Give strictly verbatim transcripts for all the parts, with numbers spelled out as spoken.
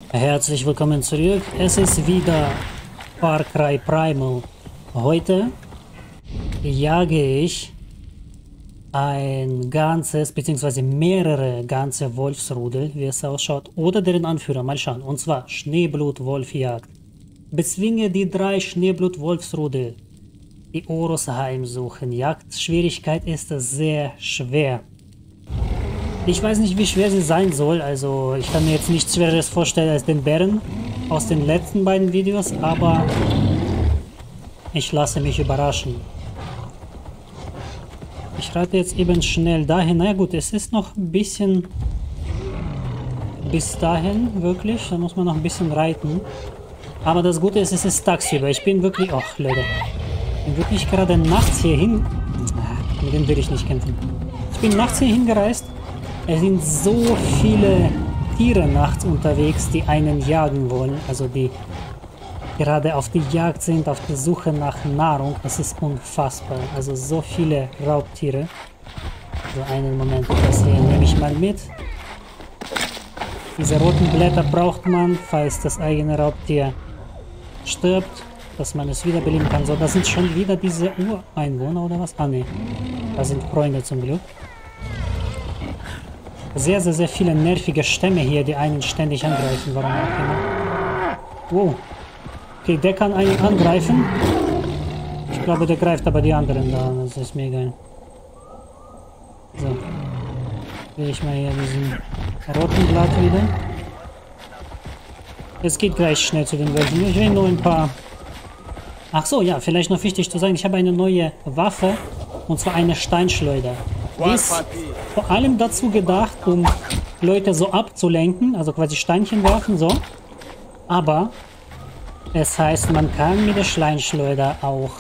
Herzlich willkommen zurück. Es ist wieder Far Cry Primal. Heute jage ich ein ganzes, beziehungsweise mehrere ganze Wolfsrudel, wie es ausschaut, oder deren Anführer. Mal schauen. Und zwar Schneeblut-Wolfjagd. Bezwinge die drei Schneeblut-Wolfsrudel, die Oros heimsuchen. Jagdschwierigkeit ist sehr schwer. Ich weiß nicht, wie schwer sie sein soll, also ich kann mir jetzt nichts Schwereres vorstellen als den Bären aus den letzten beiden Videos, aber ich lasse mich überraschen. Ich reite jetzt eben schnell dahin. Na ja gut, es ist noch ein bisschen bis dahin, wirklich, da muss man noch ein bisschen reiten. Aber das Gute ist, es ist tagsüber. Ich bin wirklich, ach Leute, ich bin wirklich gerade nachts hier hin, ah, mit dem will ich nicht kämpfen. Ich bin nachts hier hingereist. Es sind so viele Tiere nachts unterwegs, die einen jagen wollen, also die gerade auf die Jagd sind, auf der Suche nach Nahrung. Das ist unfassbar. Also so viele Raubtiere. So einen Moment, das hier nehme ich mal mit. Diese roten Blätter braucht man, falls das eigene Raubtier stirbt, dass man es wiederbeleben kann. So, das sind schon wieder diese Ureinwohner oder was? Ah ne, das sind Freunde zum Glück. Sehr, sehr, sehr viele nervige Stämme hier, die einen ständig angreifen. Warum auch immer. Wow. Okay, der kann einen angreifen. Ich glaube, der greift aber die anderen da. Das ist mir egal. So. Will ich mal hier diesen roten Blatt wieder. Es geht gleich schnell zu den Wölfen. Ich will nur ein paar... Ach so, ja, vielleicht noch wichtig zu sagen, ich habe eine neue Waffe. Und zwar eine Steinschleuder. Die ist vor allem dazu gedacht, um Leute so abzulenken, also quasi Steinchen werfen, so. Aber es heißt, man kann mit der Steinschleuder auch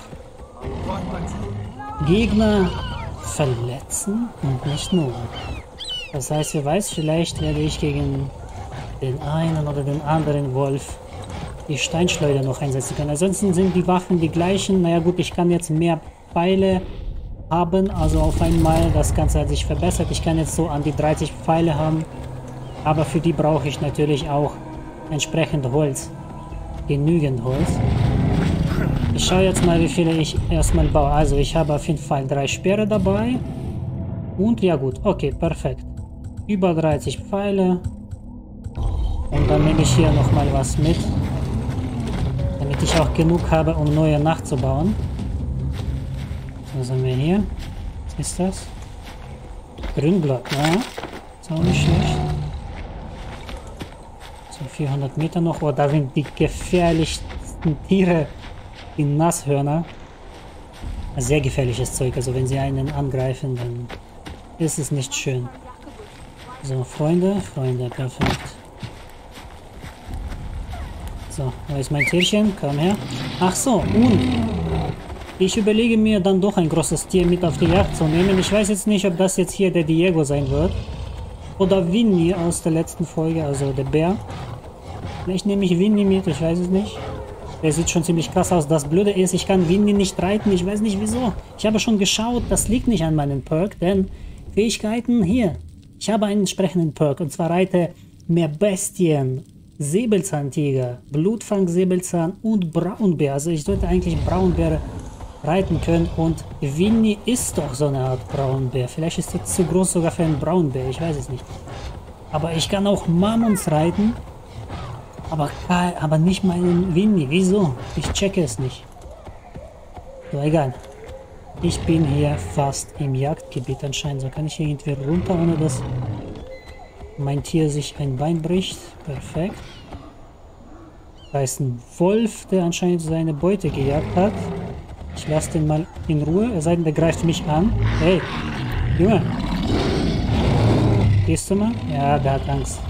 Gegner verletzen und nicht nur. Das heißt, wer weiß, vielleicht werde ich gegen den einen oder den anderen Wolf die Steinschleuder noch einsetzen können. Ansonsten sind die Waffen die gleichen. Naja gut, ich kann jetzt mehr Pfeile haben, also auf einmal, das Ganze hat sich verbessert. Ich kann jetzt so an die dreißig Pfeile haben, aber für die brauche ich natürlich auch entsprechend Holz, genügend Holz. Ich schaue jetzt mal, wie viele ich erstmal baue. Also ich habe auf jeden Fall drei Speere dabei und ja gut, okay, perfekt. Über dreißig Pfeile und dann nehme ich hier nochmal was mit, damit ich auch genug habe, um neue nachzubauen. Was haben wir hier? Was ist das? Grünblatt, ja. Ist auch nicht schlecht. So, vierhundert Meter noch. Oh, da sind die gefährlichsten Tiere, die Nashörner. Sehr gefährliches Zeug. Also wenn sie einen angreifen, dann ist es nicht schön. So, Freunde, Freunde, perfekt. So, wo ist mein Tierchen? Komm her. Ach so, und... Ich überlege mir dann doch ein großes Tier mit auf die Jagd zu nehmen. Ich weiß jetzt nicht, ob das jetzt hier der Diego sein wird. Oder Winnie aus der letzten Folge, also der Bär. Vielleicht nehme ich Winnie mit, ich weiß es nicht. Der sieht schon ziemlich krass aus. Das Blöde ist, ich kann Winnie nicht reiten, ich weiß nicht wieso. Ich habe schon geschaut, das liegt nicht an meinem Perk, denn Fähigkeiten hier. Ich habe einen entsprechenden Perk, und zwar reite mehr Bestien, Säbelzahntiger, Blutfang-Säbelzahn und Braunbär. Also ich sollte eigentlich Braunbär reiten können, und Winnie ist doch so eine Art Braunbär. Vielleicht ist er zu groß sogar für einen Braunbär, ich weiß es nicht. Aber ich kann auch Mammons reiten, aber, aber nicht meinen Winnie. Wieso? Ich checke es nicht. So, egal. Ich bin hier fast im Jagdgebiet anscheinend. So kann ich hier irgendwie runter, ohne dass mein Tier sich ein Bein bricht. Perfekt. Da ist ein Wolf, der anscheinend seine Beute gejagt hat. Ich lasse den mal in Ruhe, es sei denn, der greift mich an. Hey, Junge. Gehst du mal? Ja, der hat Angst.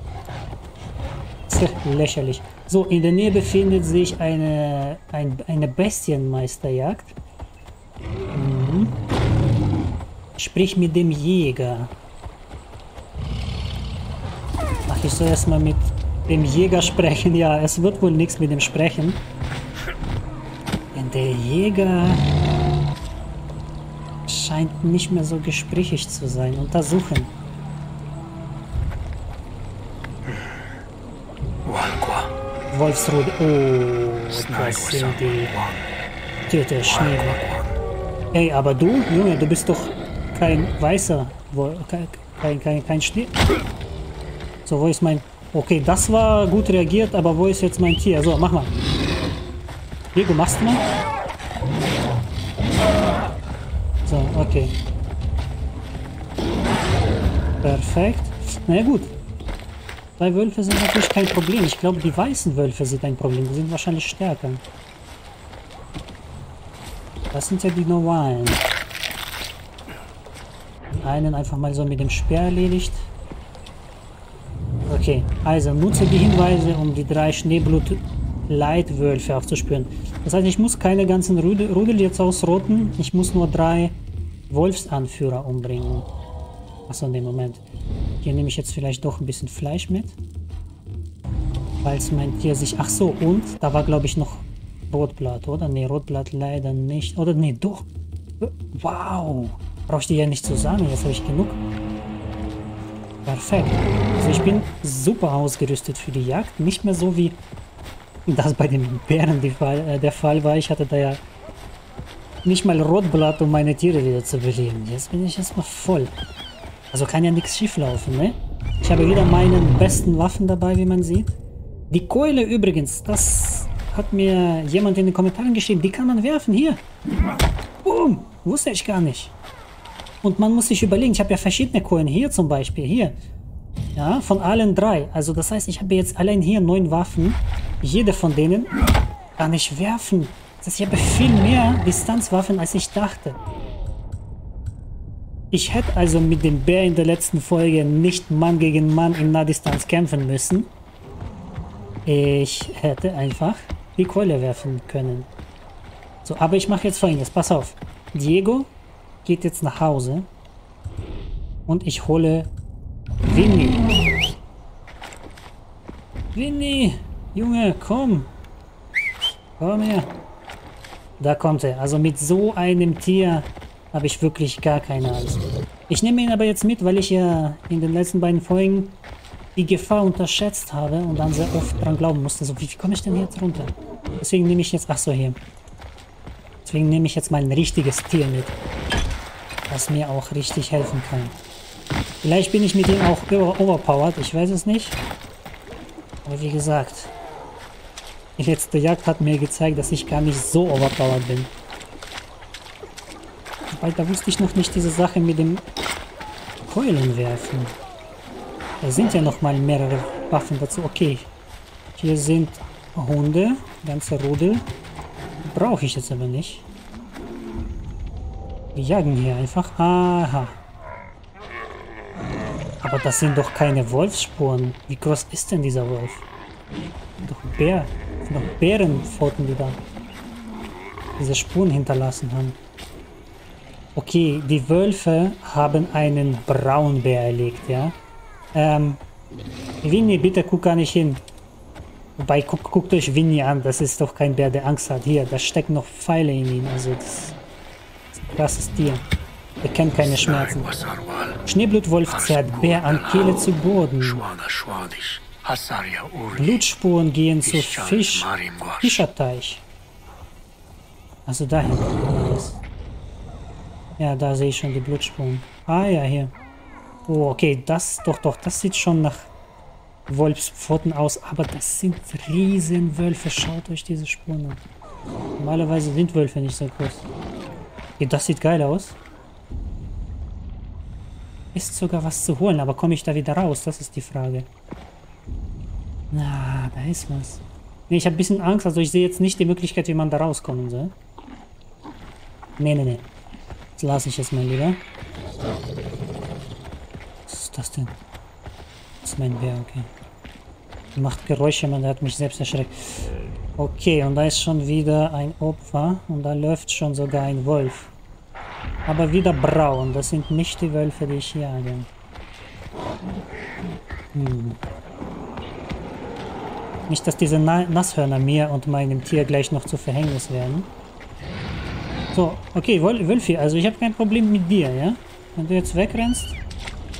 Tja, lächerlich. So, in der Nähe befindet sich eine, ein, eine Bestienmeisterjagd. Mhm. Sprich mit dem Jäger. Ach, ich soll erstmal mit dem Jäger sprechen. Ja, es wird wohl nichts mit dem Sprechen. Denn der Jäger scheint nicht mehr so gesprächig zu sein. Untersuchen. Wolfsrudel. Oh, das sind die Töte Schnee. Ey, aber du, Junge, du bist doch kein weißer Wolf, kein, kein, kein, kein Schnee. So, wo ist mein... Okay, das war gut reagiert, aber wo ist jetzt mein Tier? So, mach mal. Diego, machst du mal? So, okay. Perfekt. Na ja, gut. Drei Wölfe sind natürlich kein Problem. Ich glaube, die weißen Wölfe sind ein Problem. Die sind wahrscheinlich stärker. Das sind ja die normalen. Einen einfach mal so mit dem Speer erledigt. Okay, also nutze die Hinweise, um die drei Schneeblut-Leitwölfe aufzuspüren. Das heißt, ich muss keine ganzen Rudel, Rudel jetzt ausrotten. Ich muss nur drei Wolfsanführer umbringen. Achso, in dem Moment. Hier nehme ich jetzt vielleicht doch ein bisschen Fleisch mit. Falls mein Tier sich... Ach so, und da war, glaube ich, noch Rotblatt, oder? Ne, Rotblatt leider nicht. Oder ne, doch. Wow. Brauche ich die ja nicht zusammen. Jetzt habe ich genug. Perfekt. Also ich bin super ausgerüstet für die Jagd. Nicht mehr so wie das bei den Bären die Fall, äh, der Fall war. Ich hatte da ja nicht mal Rotblatt, um meine Tiere wieder zu beleben. Jetzt bin ich erstmal voll. Also kann ja nichts schief laufen, ne? Ich habe wieder meine besten Waffen dabei, wie man sieht. Die Keule übrigens, das hat mir jemand in den Kommentaren geschrieben. Die kann man werfen, hier. Boom, wusste ich gar nicht. Und man muss sich überlegen, ich habe ja verschiedene Keulen. Hier zum Beispiel, hier. Ja, von allen drei. Also das heißt, ich habe jetzt allein hier neun Waffen. Jede von denen kann ich werfen. Das heißt, ich habe viel mehr Distanzwaffen, als ich dachte. Ich hätte also mit dem Bär in der letzten Folge nicht Mann gegen Mann in Nahdistanz kämpfen müssen. Ich hätte einfach die Keule werfen können. So, aber ich mache jetzt Folgendes. Pass auf. Diego geht jetzt nach Hause. Und ich hole Winnie. Winnie! Junge, komm! Komm her. Da kommt er. Also mit so einem Tier habe ich wirklich gar keine Angst. Ich nehme ihn aber jetzt mit, weil ich ja in den letzten beiden Folgen die Gefahr unterschätzt habe und dann sehr oft dran glauben musste. So, wie komme ich denn jetzt runter? Deswegen nehme ich jetzt... Ach so, hier. Deswegen nehme ich jetzt mal ein richtiges Tier mit. Was mir auch richtig helfen kann. Vielleicht bin ich mit ihm auch overpowered. Ich weiß es nicht. Aber wie gesagt... Die letzte Jagd hat mir gezeigt, dass ich gar nicht so overpowered bin. Weil da wusste ich noch nicht diese Sache mit dem Keulen werfen. Da sind ja noch mal mehrere Waffen dazu. Okay. Hier sind Hunde. Ganze Rudel. Brauche ich jetzt aber nicht. Wir jagen hier einfach. Aha. Aber das sind doch keine Wolfsspuren. Wie groß ist denn dieser Wolf? Doch Bär. Noch Bärenpfoten, die da diese Spuren hinterlassen haben. Okay, die Wölfe haben einen Braunbär erlegt, ja. Ähm, Winnie, bitte guck gar nicht hin. Wobei, guck, guckt euch Winnie an, das ist doch kein Bär, der Angst hat. Hier, da stecken noch Pfeile in ihm, also das, das ist ein krasses Tier. Er kennt keine Schmerzen. Schneeblutwolf zerrt Bär an Kehle zu Boden. Blutspuren gehen zu Fisch, Fischerteich. Also dahin. Ja, da sehe ich schon die Blutspuren. Ah ja, hier. Oh, okay, das, doch, doch, das sieht schon nach Wolfspfoten aus. Aber das sind Riesenwölfe. Schaut euch diese Spuren an. Normalerweise sind Wölfe nicht so groß. Okay, das sieht geil aus. Ist sogar was zu holen, aber komme ich da wieder raus? Das ist die Frage. Na, da ist was. Nee, ich habe ein bisschen Angst, also ich sehe jetzt nicht die Möglichkeit, wie man da rauskommen soll. Nee, nee, nee. Das lasse ich jetzt mal lieber. Was ist das denn? Das ist mein Bär, okay. Macht Geräusche, man, der hat mich selbst erschreckt. Okay, und da ist schon wieder ein Opfer. Und da läuft schon sogar ein Wolf. Aber wieder braun. Das sind nicht die Wölfe, die ich jage. Hm. Nicht, dass diese Na Nasshörner mir und meinem Tier gleich noch zu Verhängnis werden. So, okay, Wol Wölfi, also ich habe kein Problem mit dir, ja? Wenn du jetzt wegrennst,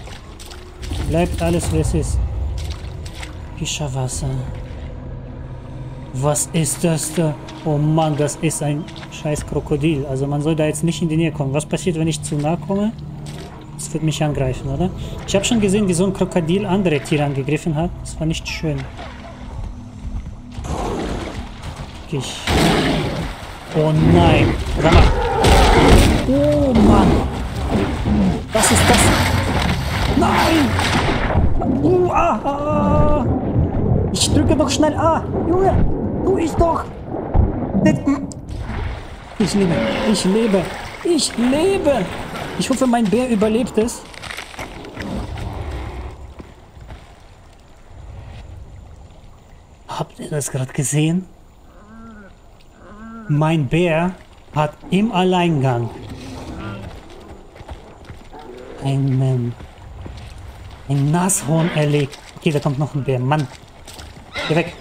bleibt alles, wie es ist. Fischerwasser. Was ist das da? Oh Mann, das ist ein scheiß Krokodil. Also man soll da jetzt nicht in die Nähe kommen. Was passiert, wenn ich zu nah komme? Das wird mich angreifen, oder? Ich habe schon gesehen, wie so ein Krokodil andere Tiere angegriffen hat. Das war nicht schön. Okay, ich... Oh nein. Warte mal. Oh Mann. Was ist das? Nein. Uh, ah, ah. Ich drücke doch schnell A. Junge, tu ich doch. Ich lebe. Ich lebe. Ich lebe. Ich hoffe, mein Bär überlebt es. Habt ihr das gerade gesehen? Mein Bär hat im Alleingang einen, ein Nashorn erlegt. Okay, da kommt noch ein Bär. Mann. Geh weg.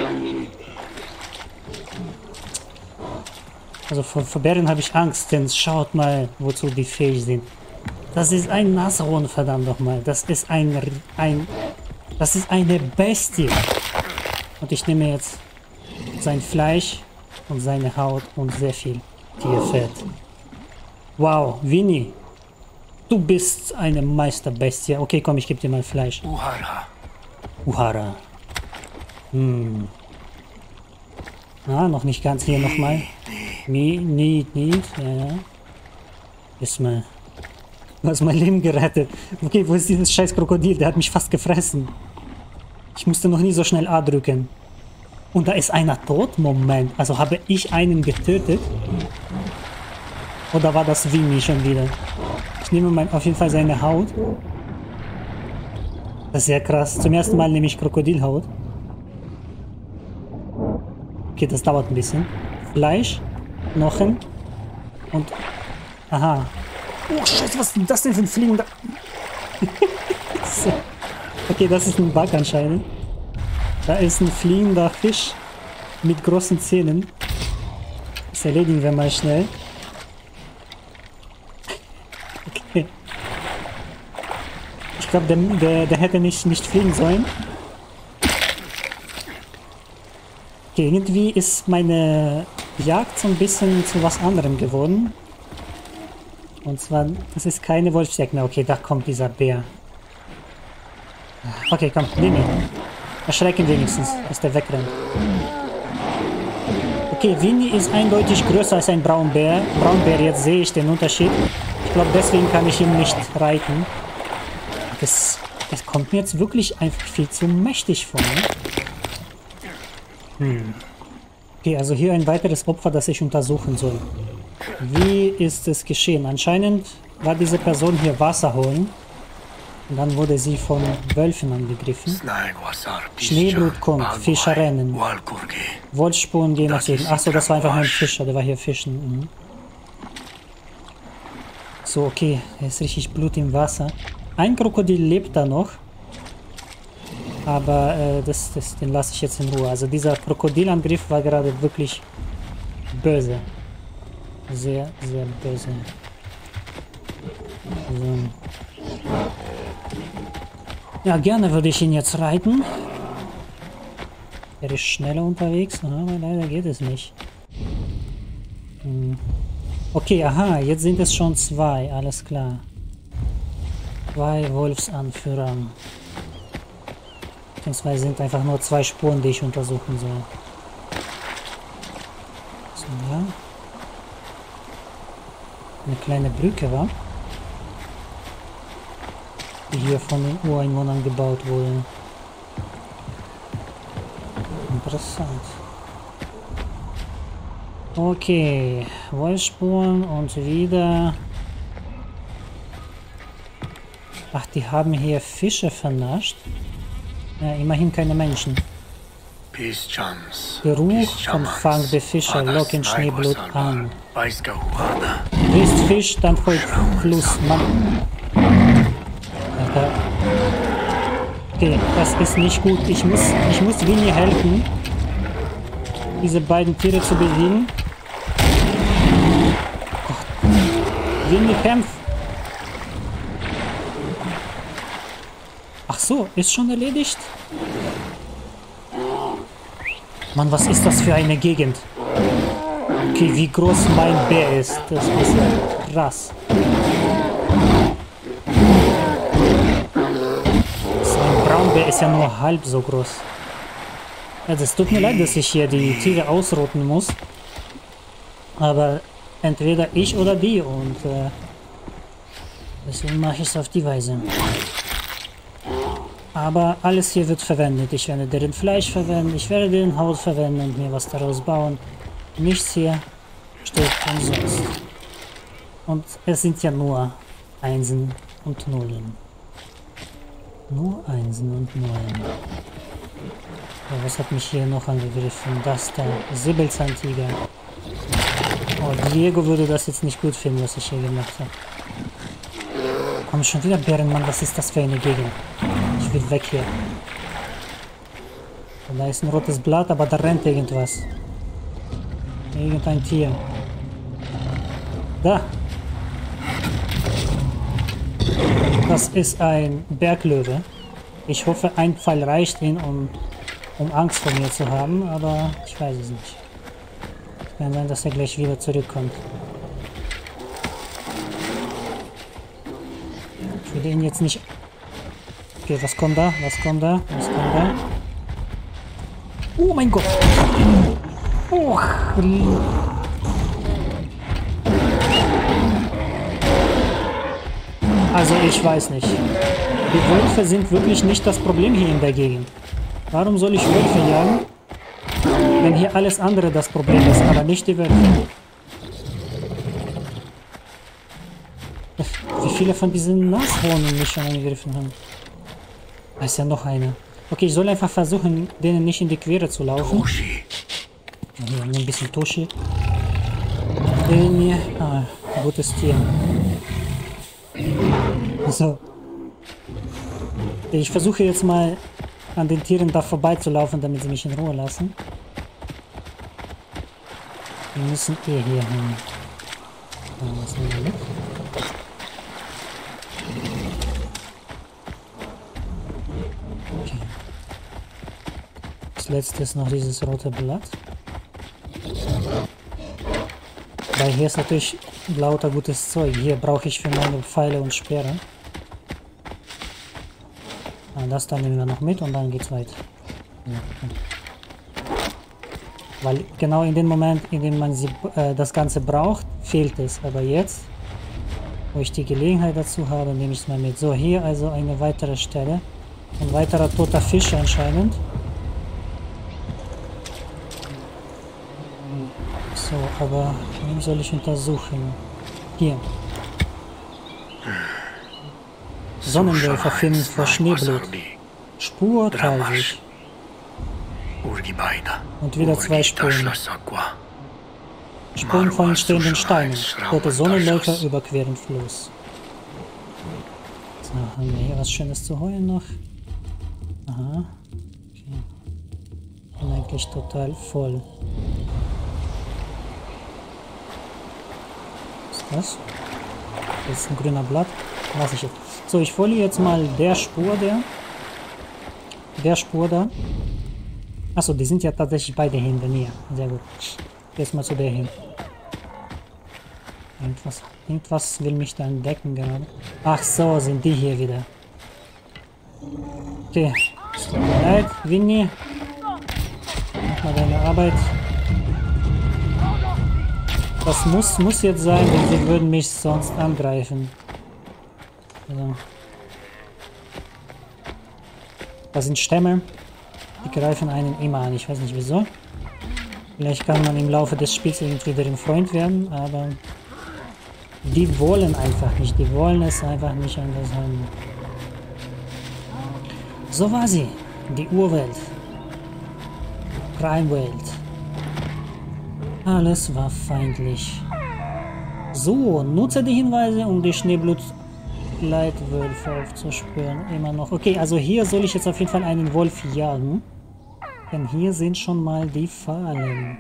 Also vor, vor Bären habe ich Angst, denn schaut mal, wozu die fähig sind. Das ist ein Nashorn, verdammt nochmal. Das ist ein, ein... Das ist eine Bestie. Und ich nehme jetzt sein Fleisch und seine Haut und sehr viel Tierfett. Wow, Winnie. Du bist eine Meisterbestie. Okay, komm, ich gebe dir mal Fleisch. Uhara. Uhara. Hm. Ah, noch nicht ganz hier nochmal. Nee, nicht, nicht. Ja, ja. Ist mal. Du hast mein Leben gerettet. Okay, wo ist dieses scheiß Krokodil? Der hat mich fast gefressen. Ich musste noch nie so schnell A drücken. Und da ist einer tot? Moment. Also habe ich einen getötet? Oder war das Winnie schon wieder? Ich nehme mein, auf jeden Fall seine Haut. Das ist ja krass. Zum ersten Mal nehme ich Krokodilhaut. Okay, das dauert ein bisschen. Fleisch, Knochen und... Aha. Oh, Scheiße, was ist denn das denn für ein fliegender... So. Okay, das ist ein Bug anscheinend. Da ist ein fliegender Fisch mit großen Zähnen. Das erledigen wir mal schnell. Okay. Ich glaube, der, der, der hätte nicht, nicht fliegen sollen. Okay, irgendwie ist meine Jagd so ein bisschen zu was anderem geworden. Und zwar, das ist keine Wolfsjagd mehr. Okay, da kommt dieser Bär. Okay, komm, nimm ihn. Erschrecken wenigstens, dass der wegrennt. Okay, Winnie ist eindeutig größer als ein Braunbär. Braunbär, jetzt sehe ich den Unterschied. Ich glaube, deswegen kann ich ihn nicht reiten. Das, das kommt mir jetzt wirklich einfach viel zu mächtig vor. Ne? Hm. Okay, also hier ein weiteres Opfer, das ich untersuchen soll. Wie ist es geschehen? Anscheinend war diese Person hier Wasser holen. Und dann wurde sie von Wölfen angegriffen. Schneeblut kommt, Fischer rennen. Wolfsspuren gehen nach Süden. Achso, das war einfach nur ein Fischer, der war hier fischen. Mhm. So, okay, da ist richtig Blut im Wasser. Ein Krokodil lebt da noch. Aber äh, das, das, den lasse ich jetzt in Ruhe. Also dieser Krokodilangriff war gerade wirklich böse. Sehr, sehr böse. So. Ja, gerne würde ich ihn jetzt reiten. Er ist schneller unterwegs, aber leider geht es nicht. Hm. Okay, aha, jetzt sind es schon zwei, alles klar. Zwei Wolfsanführer. Beziehungsweise sind einfach nur zwei Spuren, die ich untersuchen soll. So, ja. Eine kleine Brücke, war, die hier von den Ureinwohnern gebaut wurde. Interessant. Okay, Wolfsspuren und wieder. Ach, die haben hier Fische vernascht. Ja, immerhin keine Menschen. Geruch vom Fang der Fischer locken Schneeblut an. Frisst Fisch, dann folgt Fluss. Mann. Alter. Okay, das ist nicht gut. Ich muss, ich muss Winnie helfen, diese beiden Tiere zu besiegen. Gott. Winnie kämpft. Ach so, ist schon erledigt? Mann, was ist das für eine Gegend? Okay, wie groß mein Bär ist. Das ist krass. So ein Braunbär ist ja nur halb so groß. Also es tut mir leid, dass ich hier die Tiere ausrotten muss. Aber entweder ich oder die und äh, deswegen mache ich es auf die Weise. Aber alles hier wird verwendet. Ich werde deren Fleisch verwenden, ich werde deren Haut verwenden und mir was daraus bauen. Nichts hier steht umsonst. Und es sind ja nur Einsen und Nullen. Nur Einsen und Nullen. So, was hat mich hier noch angegriffen? Das da. Säbelzahntiger. Oh, Diego würde das jetzt nicht gut finden, was ich hier gemacht habe. Komm schon wieder Bären, Mann. Was ist das für eine Gegend? Ich will weg hier. Und da ist ein rotes Blatt, aber da rennt irgendwas. Irgendein Tier. Da. Das ist ein Berglöwe. Ich hoffe, ein Pfeil reicht ihn, um, um Angst vor mir zu haben, aber ich weiß es nicht. Es kann sein, dass er gleich wieder zurückkommt. Ich will ihn jetzt nicht... Okay, was kommt da? Was kommt da? Was kommt da? Oh mein Gott! Oh. Also ich weiß nicht. Die Wölfe sind wirklich nicht das Problem hier in der Gegend. Warum soll ich Wölfe jagen, wenn hier alles andere das Problem ist, aber nicht die Wölfe? Wie viele von diesen Nashornen mich schon angegriffen haben? Da ist ja noch eine. Okay, ich soll einfach versuchen, denen nicht in die Quere zu laufen. Hier, ein bisschen Toshi. Den hier. Ah, gutes Tier. So. Ich versuche jetzt mal an den Tieren da vorbeizulaufen, damit sie mich in Ruhe lassen. Wir müssen eh hier hin. Was nehmen wir mit? Okay. Das letzte ist noch dieses rote Blatt. Weil hier ist natürlich lauter gutes Zeug. Hier brauche ich für meine Pfeile und Speere. Ah, das da nehmen wir noch mit und dann geht's weiter. Ja, okay. Weil genau in dem Moment, in dem man sie, äh, das Ganze braucht, fehlt es. Aber jetzt, wo ich die Gelegenheit dazu habe, nehme ich es mal mit. So, hier also eine weitere Stelle. Ein weiterer toter Fisch anscheinend. So, aber wen soll ich untersuchen? Hier. Sonnenwölfer finden vor Schneeblut. Spur dreißig. Und wieder zwei Spuren. Spuren von entstehenden Steinen. Tote Sonnenwölfer überqueren Fluss. So, haben wir hier was Schönes zu holen noch. Aha. Okay. Bin eigentlich total voll. Was ist das? Das ist ein grüner Blatt. Lass ich jetzt. So, ich folge jetzt mal der Spur der. Der Spur da. Achso, die sind ja tatsächlich beide hinter mir. Sehr gut. Jetzt mal zu der hin. Irgendwas, irgendwas will mich da entdecken gerade. Ach so, sind die hier wieder. Okay. Es tut mir leid, Winnie. Mach mal deine Arbeit. Das muss, muss jetzt sein, denn sie würden mich sonst angreifen. Also. Das sind Stämme. Die greifen einen immer an. Ich weiß nicht wieso. Vielleicht kann man im Laufe des Spiels irgendwie deren Freund werden, aber die wollen einfach nicht. Die wollen es einfach nicht anders haben. So war sie. Die Urwelt. Primewelt. Alles war feindlich. So, nutze die Hinweise, um die Schneeblut-Leitwölfe aufzuspüren. Immer noch. Okay, also hier soll ich jetzt auf jeden Fall einen Wolf jagen. Denn hier sind schon mal die Fallen.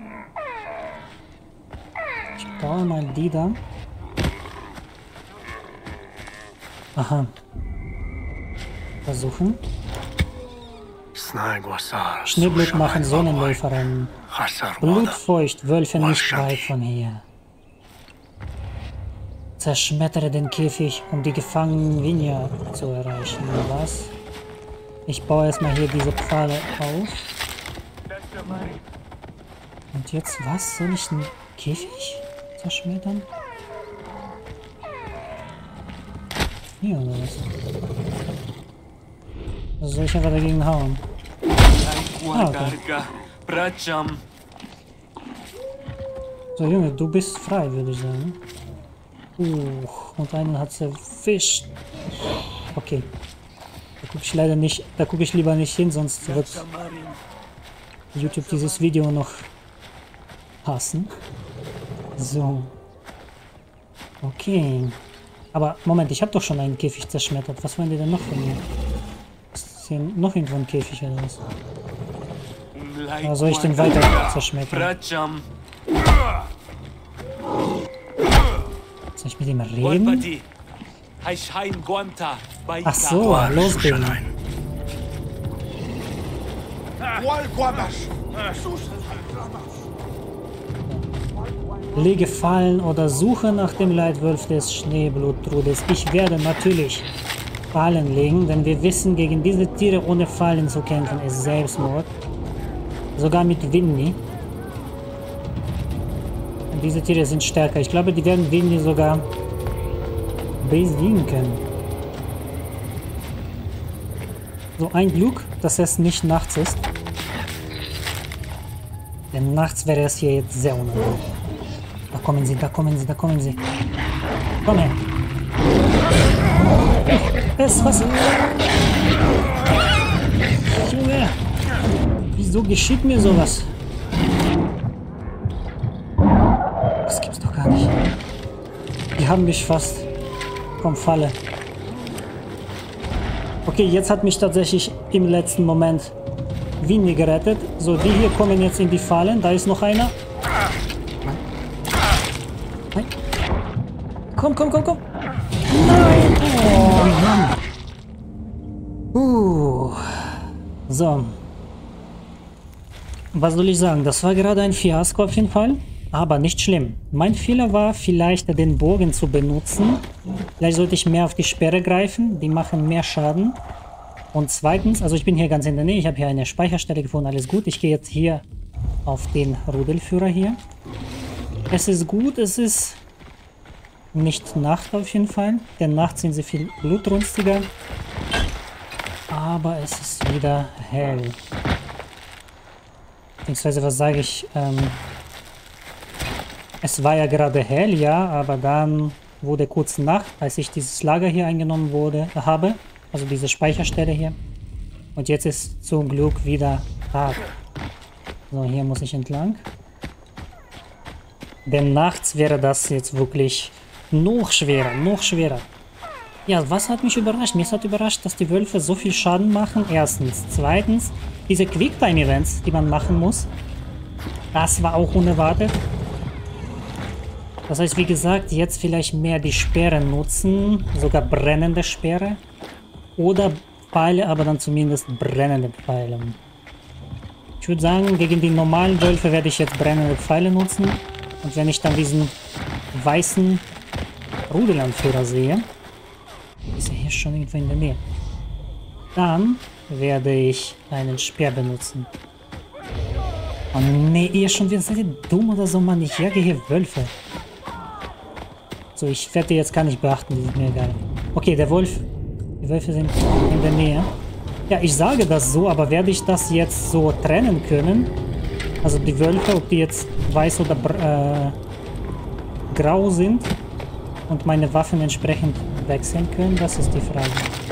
Ich baue mal die da. Aha. Versuchen. Schneeblut machen Sonnenläuferinnen. Blutfeucht, Wölfe nicht weit von hier. Zerschmettere den Käfig, um die gefangenen Vinja zu erreichen. Was? Ich baue erstmal hier diese Pfeile auf. Und jetzt, was? Soll ich einen Käfig zerschmettern? Hier oder was? Also soll ich einfach dagegen hauen? Ah, okay. So, Junge, du bist frei, würde ich sagen. Uh, und einen hat sie erwischt. Okay. Da gucke ich leider nicht, da gucke ich lieber nicht hin, sonst wird YouTube dieses Video noch hassen. So. Okay. Aber Moment, ich habe doch schon einen Käfig zerschmettert. Was wollen die denn noch von mir? Ist hier noch irgendwo ein Käfig oder was? Oder soll ich den weiter zerschmettern? Soll ich mit ihm reden? Ach so, los, Baby. Lege Fallen oder suche nach dem Leitwolf des Schneebluttrudels. Ich werde natürlich Fallen legen, denn wir wissen, gegen diese Tiere ohne Fallen zu kämpfen ist Selbstmord. Sogar mit Winnie. Und diese Tiere sind stärker. Ich glaube, die werden Winnie sogar besiegen können. So, ein Glück, dass es nicht nachts ist. Denn nachts wäre es hier jetzt sehr unangenehm. Da kommen sie, da kommen sie, da kommen sie. Komm her. Es, was? Junge. Wieso geschieht mir sowas? Das gibt's doch gar nicht. Die haben mich fast vom Falle. Okay, jetzt hat mich tatsächlich im letzten Moment Winnie gerettet. So, die hier kommen jetzt in die Fallen. Da ist noch einer. Nein. Nein. Komm, komm, komm, komm. Nein. Oh Mann. Uh. So. Was soll ich sagen? Das war gerade ein Fiasko auf jeden Fall. Aber nicht schlimm. Mein Fehler war vielleicht den Bogen zu benutzen. Vielleicht sollte ich mehr auf die Sperre greifen. Die machen mehr Schaden. Und zweitens, also ich bin hier ganz in der Nähe. Ich habe hier eine Speicherstelle gefunden. Alles gut. Ich gehe jetzt hier auf den Rudelführer hier. Es ist gut. Es ist nicht Nacht auf jeden Fall. Denn nachts sind sie viel blutrünstiger. Aber es ist wieder hell. Beziehungsweise, was sage ich? Ähm... Es war ja gerade hell, ja, aber dann wurde kurz Nacht, als ich dieses Lager hier eingenommen wurde, habe. Also diese Speicherstelle hier. Und jetzt ist zum Glück wieder Tag. So, hier muss ich entlang. Denn nachts wäre das jetzt wirklich noch schwerer, noch schwerer. Ja, was hat mich überrascht? Mich hat überrascht, dass die Wölfe so viel Schaden machen. Erstens. Zweitens, diese Quicktime-Events, die man machen muss. Das war auch unerwartet. Das heißt, wie gesagt, jetzt vielleicht mehr die Speere nutzen, sogar brennende Speere. Oder Pfeile, aber dann zumindest brennende Pfeile. Ich würde sagen, gegen die normalen Wölfe werde ich jetzt brennende Pfeile nutzen. Und wenn ich dann diesen weißen Rudelanführer sehe, ist er hier schon irgendwo in der Nähe, dann werde ich einen Speer benutzen. Oh nee, ihr schon wieder, seid ihr dumm oder so, Mann? Ich jage hier Wölfe. So, ich werde die jetzt gar nicht beachten, die sind mir egal. Okay, der Wolf, die Wölfe sind in der Nähe. Ja, ich sage das so, aber werde ich das jetzt so trennen können? Also die Wölfe, ob die jetzt weiß oder äh, grau sind und meine Waffen entsprechend wechseln können, das ist die Frage.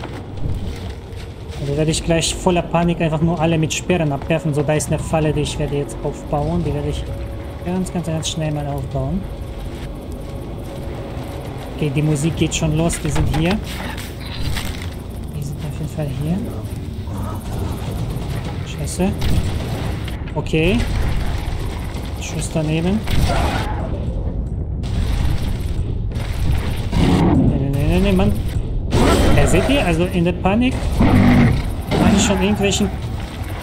Also werde ich gleich voller Panik einfach nur alle mit Sperren abwerfen. So, da ist eine Falle, die ich werde jetzt aufbauen. Die werde ich ganz, ganz, ganz schnell mal aufbauen. Okay, die Musik geht schon los. Die sind hier. Die sind auf jeden Fall hier. Scheiße. Okay. Schuss daneben. Nee, nee, nee, nee, Mann. Ja, seht ihr? Also in der Panik mache ich schon irgendwelchen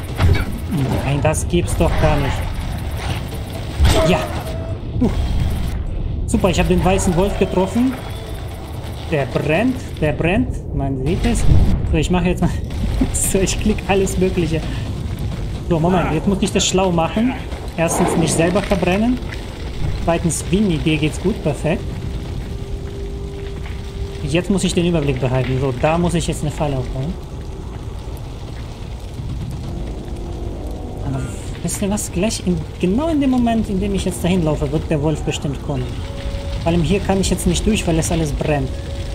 Nein, das gibt's doch gar nicht. Ja. Uh. Super, ich habe den weißen Wolf getroffen. Der brennt, der brennt. Man sieht es. So, ich mache jetzt mal... so, ich klicke alles Mögliche. So, Moment, jetzt muss ich das schlau machen. Erstens nicht selber verbrennen. Zweitens, Winnie, dir geht's gut, perfekt. Jetzt muss ich den Überblick behalten. So, da muss ich jetzt eine Falle aufbauen. Aber wisst ihr was? Gleich in, genau in dem Moment, in dem ich jetzt dahin laufe, wird der Wolf bestimmt kommen. Vor allem hier kann ich jetzt nicht durch, weil es alles brennt.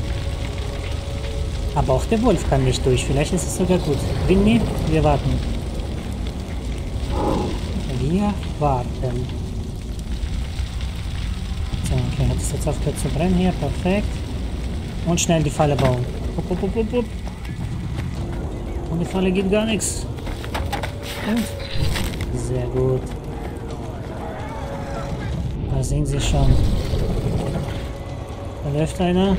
Aber auch der Wolf kann nicht durch. Vielleicht ist es sogar gut. Winnie, wir warten. Wir warten. So, okay, hat es jetzt aufgehört zu brennen hier. Perfekt. Und schnell die Falle bauen. Upp, upp, upp, upp, upp. Und die Falle geht gar nichts. Und? Sehr gut. Da sehen Sie schon. Da läuft einer.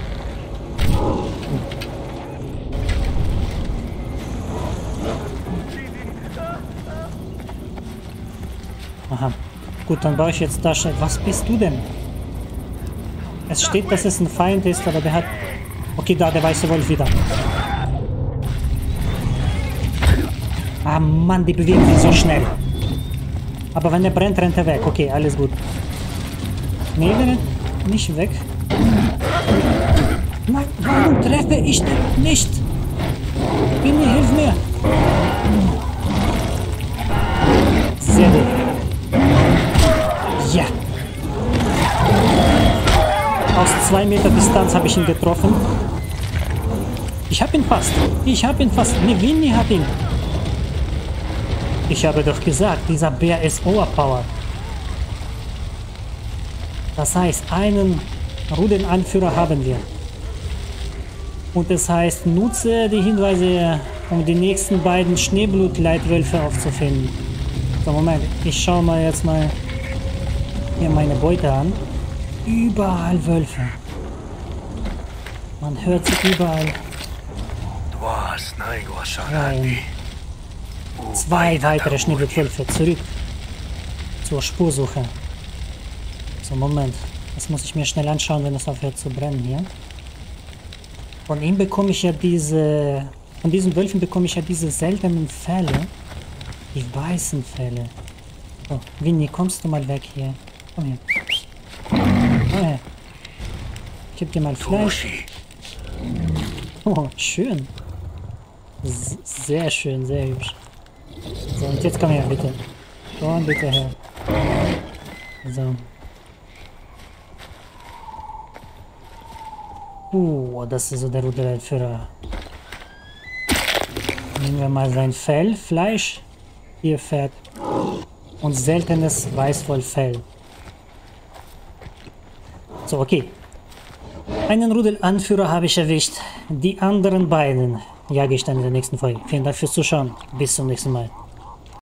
Aha. Gut, dann baue ich jetzt da schnell. Was bist du denn? Es steht, dass es ein Feind ist, aber der hat... Okay, da, der weiße Wolf wieder. Ah, Mann, die bewegen sich so schnell. Aber wenn er brennt, rennt er weg. Okay, alles gut. Nee, der rennt nicht weg. Nein, warum treffe ich den nicht? Winnie, hilf mir. Sehr gut. Ja. Aus zwei Meter Distanz habe ich ihn getroffen. Ich habe ihn fast. Ich habe ihn fast. Ne, Winnie hat ihn. Ich habe doch gesagt, dieser Bär ist overpowered. Das heißt, einen Rudelnanführer haben wir. Und das heißt, nutze die Hinweise, um die nächsten beiden Schneeblut-Leitwölfe aufzufinden. So, Moment. Ich schaue mal jetzt mal hier meine Beute an. Überall Wölfe. Man hört sie überall. Rein. Zwei weitere Schneeblutwölfe zurück zur Spursuche. So, Moment. Das muss ich mir schnell anschauen, wenn es aufhört zu brennen hier. Von ihm bekomme ich ja diese... Von diesen Wölfen bekomme ich ja diese seltenen Felle. Die weißen Felle. So, Winnie, kommst du mal weg hier? Komm her. Komm her. Ich gebe dir mal Fleisch. Oh, schön. S sehr schön, sehr hübsch. So, und jetzt komm her, bitte. Komm bitte her. So. Uh, das ist so der Rudelführer. Nehmen wir mal sein Fell, Fleisch, hier Fett und seltenes Weißwollfell. So, okay. Einen Rudelanführer habe ich erwischt. Die anderen beiden jage ich dann in der nächsten Folge. Vielen Dank fürs Zuschauen. Bis zum nächsten Mal.